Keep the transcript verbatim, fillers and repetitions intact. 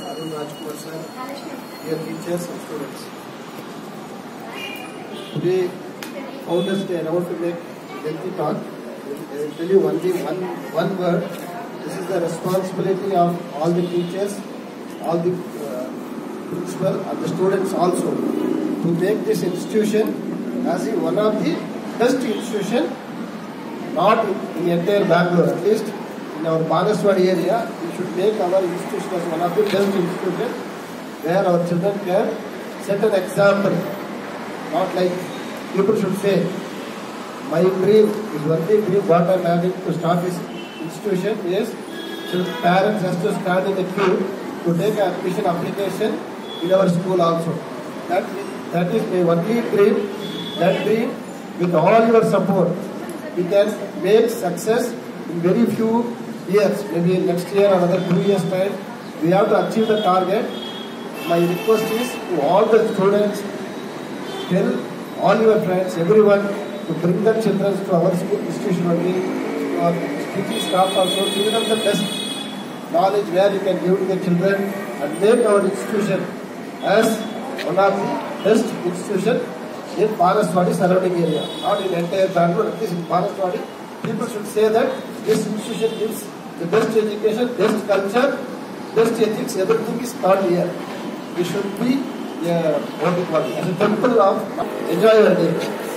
dear teachers and students. Today, Founders Day, and I want to make a lengthy talk. I will tell you only one, one word. This is the responsibility of all the teachers, all the uh, principal, and the students also, to make this institution as a, one of the best institution, not in, in the entire Bangalore, at least in our Banaswadi area. We should make our institution as one of the best institutions where our children can set an example. Not like people should say, my dream is only dream what I am having to start this institution is parents has to stand in the queue to take an admission application in our school also. That, that is my only dream. That dream, with all your support, we can make success in very few years, maybe next year or another two years time. We have to achieve the target. My request is to all the students, tell all your friends, everyone, to bring their children to our school institution only, to our teaching staff also, to give them the best knowledge where you can give to the children and make our institution as one of the best institutions in Banaswadi surrounding area, not in entire Bangalore, at least in Banaswadi. People should say that this institution gives the best education, best culture, best ethics, everything is taught here. We should be uh, what we call it, as a temple of enjoy your day.